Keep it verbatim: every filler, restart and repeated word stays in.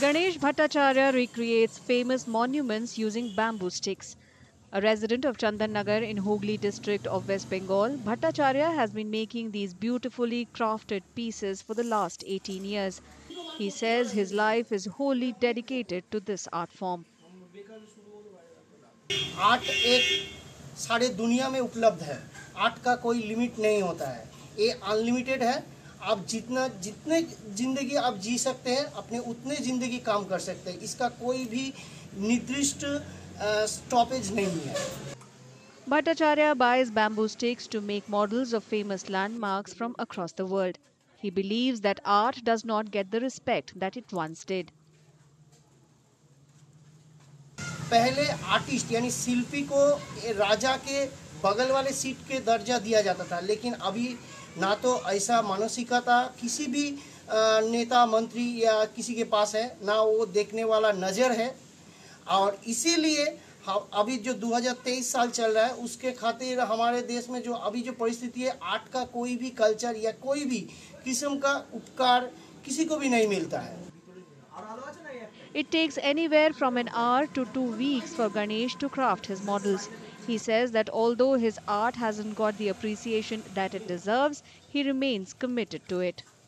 Ganesh Bhattacharya recreates famous monuments using bamboo sticks. A resident of Chandannagar in Hooghly district of West Bengal, Bhattacharya has been making these beautifully crafted pieces for the last eighteen years. He says his life is wholly dedicated to this art form. Art एक सारे दुनिया में उपलब्ध है। Art का कोई limit नहीं होता है, ये अनलिमिटेड है। आप जितना जितने ज़िंदगी आप जी सकते हैं, अपने उतने ज़िंदगी काम कर सकते हैं। इसका कोई भी निर्दिष्ट स्टॉपेज नहीं है। Bhattacharya buys bamboo sticks to make models of famous landmarks from across the world. He believes that art does not get the respect that it once did. पहले आर्टिस्ट यानी शिल्पी को राजा के बगल वाले सीट के दर्जा दिया जाता था, लेकिन अभी ना तो ऐसा मानसिकता किसी भी नेता मंत्री या किसी के पास है, ना वो देखने वाला नज़र है। और इसीलिए अभी जो दो हज़ार तेईस साल चल रहा है, उसके खातिर हमारे देश में जो अभी जो परिस्थिति है, आर्ट का कोई भी कल्चर या कोई भी किस्म का उपकार किसी को भी नहीं मिलता है। It takes anywhere from an hour to two weeks for Ganesh to craft his models. He says that although his art hasn't got the appreciation that it deserves, he remains committed to it.